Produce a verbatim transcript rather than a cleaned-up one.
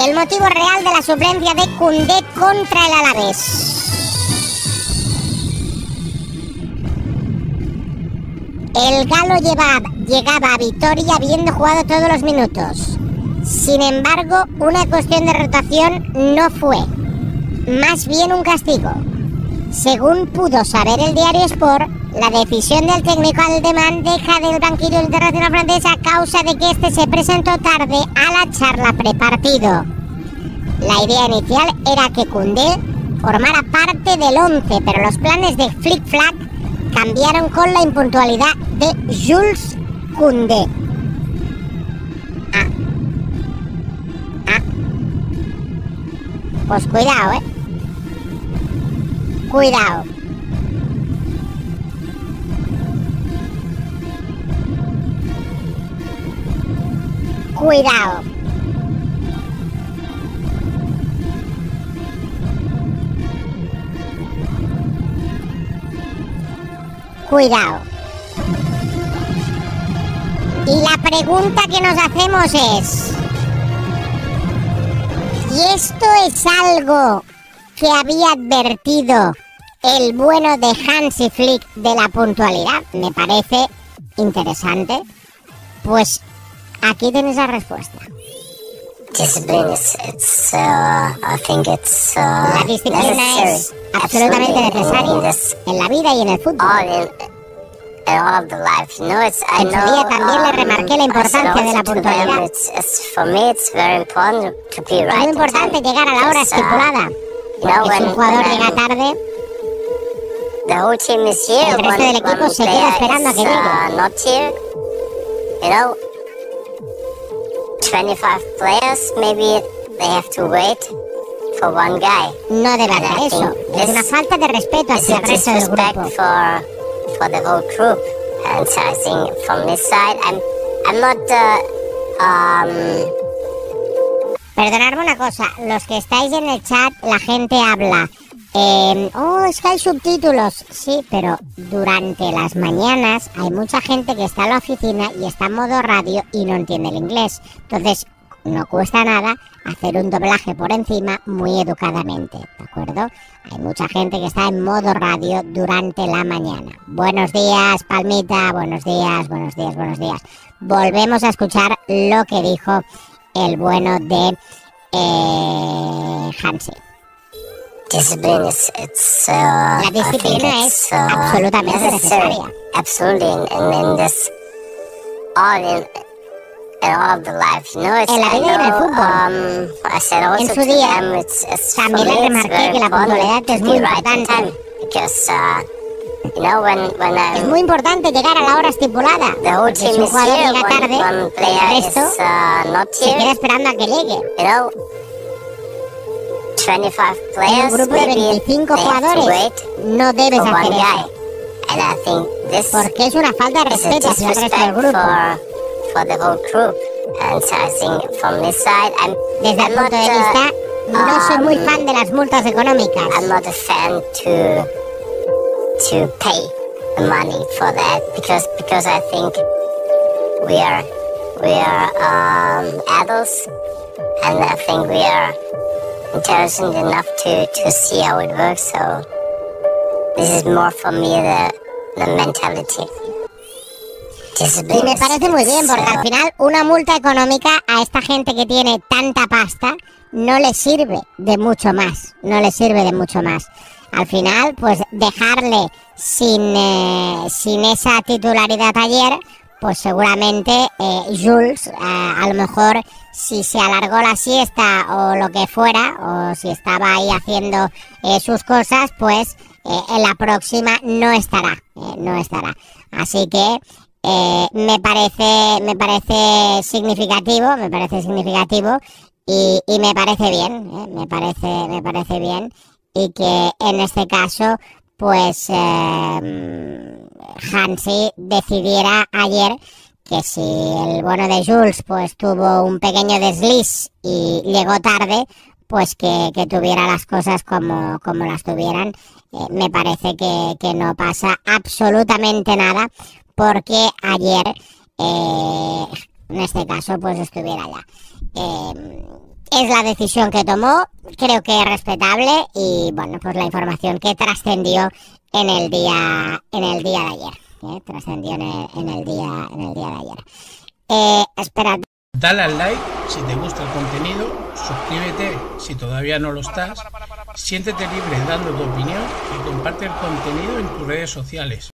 El motivo real de la suplencia de Koundé contra el Alavés. El galo lleva, llegaba a Vitoria habiendo jugado todos los minutos. Sin embargo, una cuestión de rotación no fue, más bien un castigo. Según pudo saber el diario Sport, la decisión del técnico alemán deja del banquillo el internacional francés a causa de que este se presentó tarde a la charla prepartido. La idea inicial era que Koundé formara parte del once, pero los planes de Flick Flack cambiaron con la impuntualidad de Jules Koundé. Ah. Ah. Pues cuidado, eh. Cuidado. Cuidado. Cuidado. Y la pregunta que nos hacemos es: ¿y esto es algo que había advertido el bueno de Hansi Flick de la puntualidad? Me parece interesante. Pues aquí tenéis la respuesta. Discipline is, it's, uh, I think it's, uh, la disciplina es absolutamente necesaria en la vida y en el fútbol. All in, in all of the life, you know, it's, I en su día también um, le remarqué la importancia de la puntualidad. It's, it's, for me, it's very important to be right. Es muy importante llegar a la hora estipulada. Uh, you know, si when, un jugador when llega tarde, the whole team is here, el resto del equipo se queda esperando a que llegue. Uh, not here, you know, twenty-five players, maybe they have to wait for one guy. No debe hacer eso. Es una falta de respeto hacia el resto del grupo. For, for the whole group. And so I think from this side, I'm, I'm not, uh, um... Perdonadme una cosa, los que estáis en el chat, la gente habla. Eh, oh, es que hay subtítulos. Sí, pero durante las mañanas hay mucha gente que está en la oficina y está en modo radio y no entiende el inglés. Entonces, no cuesta nada hacer un doblaje por encima muy educadamente, ¿de acuerdo? Hay mucha gente que está en modo radio durante la mañana. Buenos días, Palmita, buenos días, buenos días, buenos días. Volvemos a escuchar lo que dijo el bueno de eh, Hansi. Discipline is, it's, uh, la disciplina es uh, absolutamente necesaria. Absolutely, and in this, all in, in all of the life, you know, it's, en la vida y en el fútbol. Um, I said also en su día, them, it's, it's, también le remarqué que la puntualidad es muy importante. Because, uh, you know, when, when I, es muy importante llegar a la hora estipulada. The whole team si un jugador here, llega tarde, one, one el resto is, uh, not se queda esperando a que llegue. You know, twenty-five players, un grupo de veinticinco jugadores no debes hacer eso. And I think this porque es una falta de respeto hacia el resto del grupo. For, for the whole group. And so I think from this side, I'm, Desde el punto de vista, uh, no soy muy fan de las multas económicas. I'm not a fan to to pay the money for that because because I think we are we are um, adults and I think we are intelligent enough to, to see how it works, so this is more for me the, the mentality. Y me parece muy bien, porque al final una multa económica a esta gente que tiene tanta pasta no le sirve de mucho más, no le sirve de mucho más. Al final, pues dejarle sin, eh, sin esa titularidad ayer, pues seguramente eh, Jules, eh, a lo mejor si se alargó la siesta o lo que fuera, o si estaba ahí haciendo eh, sus cosas, pues eh, en la próxima no estará, eh, no estará. Así que eh, me parece, me parece significativo, me parece significativo y, y me parece bien, eh, me parece, me parece bien y que en este caso, pues eh, Hansi decidiera ayer que si el bueno de Jules pues tuvo un pequeño desliz y llegó tarde, pues que, que tuviera las cosas como, como las tuvieran. Eh, me parece que, que no pasa absolutamente nada porque ayer, eh, en este caso, pues estuviera allá. Eh, es la decisión que tomó, creo que es respetable y bueno, pues la información que trascendió en el día en el día de ayer, ¿eh? trascendió en el, en el día en el día de ayer. Eh, esperad. Dale al like si te gusta el contenido, suscríbete si todavía no lo estás, siéntete libre dando tu opinión y comparte el contenido en tus redes sociales.